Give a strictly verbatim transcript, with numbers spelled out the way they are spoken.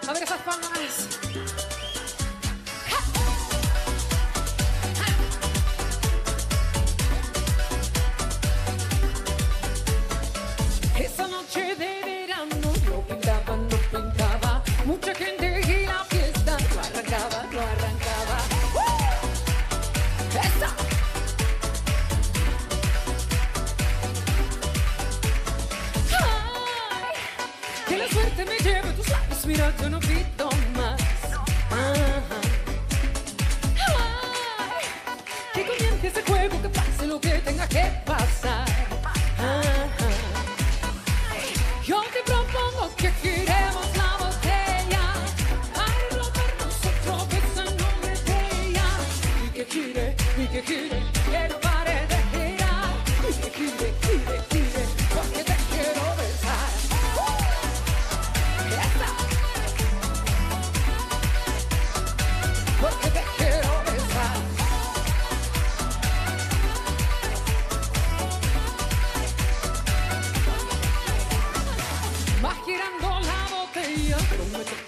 A ver esas palmas. Esa noche de verano no pintaba, no pintaba. Mucha gente y la fiesta no arrancaba, no arrancaba. ¡Uh! ¡Esa! ¡Ay! Que la suerte me lleve tus labios, mira, yo no pido más. Ajá. ¡Ay! Que comience ese juego, que pase lo que tenga que pasar. Ajá. Yo te propongo que giremos la botella para rompernos otro beso en nombre de ella. Y que gire, y que gire, que no pare de girar. Y que gire, gire, gire, porque te quiero besar. ¡Uh! ¡Esa! Porque te quiero besar. Va girando la botella, pero me